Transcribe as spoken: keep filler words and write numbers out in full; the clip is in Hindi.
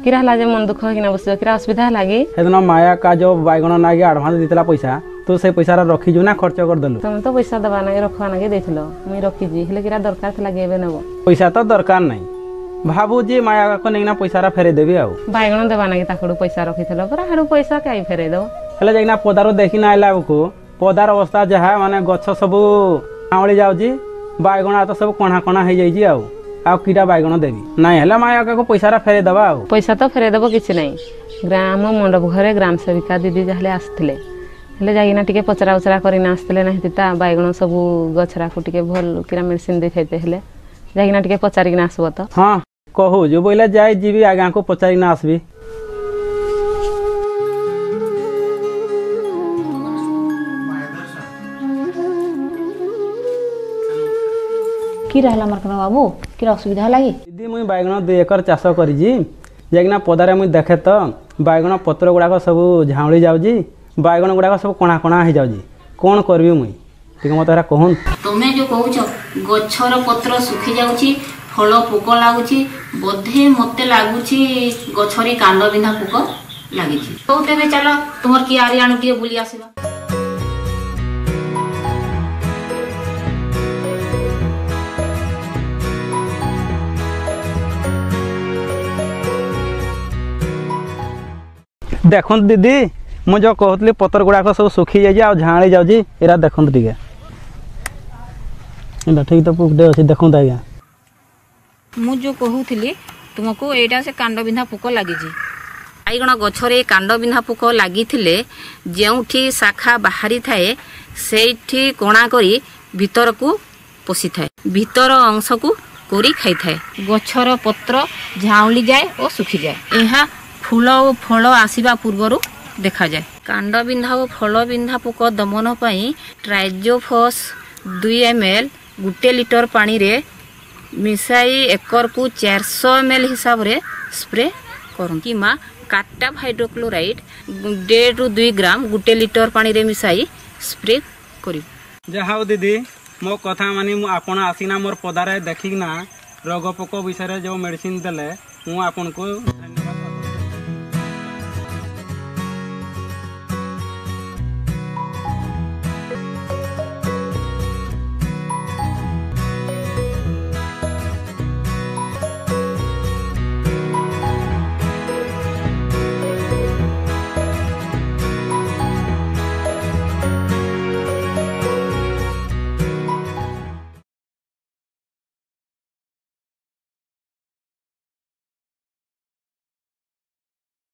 किरा हला जे मन दुख होकिना बस किरा असुविधा लागी हेदन माया का जो बाइगण नागे एडवांस देतला पैसा तो से पैसा रखी जो ना खर्च कर देलु तुम तो पैसा दबा ना रखवा ना देथिलो मुई रखी जी हेले किरा दरकार थला गेबे नबो पैसा तो दरकार नहीं भाबू जी माया को नेना पैसा फेरे देबी आ बाइगण देबा ना ताकड़ू पैसा रखिथिलो पर हाडू पैसा काई फेरे दो हेले जाइना पदारो देखि ना आइला को पदार अवस्था जहा माने गछ सब आउली जाउजी बाइगण तो सब कणा कणा हो जाइजी आ आ कीटा बाइगण देबी नहीं हेला माया को पैसा फेरे दबा आ पैसा तो फेरे देबो किछ नहीं ग्राम मंडप घरे ग्राम सेविका दीदी जहले आस्थिले हेले जाइना टिके पचरा उचरा करिना आस्थिले नाही तिता बाइगण सब गछरा को टिके भल किरा मेडिसिन देखाइते हेले जाइना टिके पचारिना आसबो तो हां कहू जो बोले जाय जीवी आगा को पचारिना आसबी कि रहला मरकना बाबू कि असुविधा लागी दीदी मुई बाइगण दु एकर चाष करी जी जाइना पदारे मुई देखे तो बाइगण पत्र गुड़ाक सब झाउली जाउजी बाइगण गुड़ाक सब कणा कणा हो जाउजी कोन करबी मुई ठीक मत एरा कहन तमे जो कहउछ गछर पत्र सुखी जाउची फल पोक लागुची बोधे मते लागुची गछरी कांड बिना पोक लागिची तो तेबे चलो तुमर की आरी आनु के बुली आसीबा देखन दीदी मु जो कहतली पतर गुड़ाक सब सुखी जाइए आ झाड़ी जाऊँगी एरा देखते टे ठीक तो पुकटे अच्छे देखते आज्ञा मु जो कहूली तुमको एटा से कांड बिंधा पोक लगी बाइगण गछरे कांड बिंधा पोक लगी जोठी शाखा बाहरी थाए से कणा करी भीतर को पशि थाए भीतर अंश को कोरी खाई थाए गछर पत्र झाउली जाए और सुखी जाए यह फूल और फल आसीबा पूर्वर देखा जाए कांड बिंधा और फल बिंधा पोक दमन पाई ट्राइजोफस दुई एम एल गोटे लिटर पानी रे मिसाई एकर को चार सौ एम एल हिसाब रे स्प्रे करूँ कि माँ काटाप हाइड्रोक्लोराइड डेढ़ रु दुई ग्राम गोटे लिटर पानी रे मिसाई स्प्रे करी जहाँ दीदी मो कथा मानी आपण आसीना मोर पदारे देखिना रोग पोक विषय जो मेडिसिन देले मु आपन को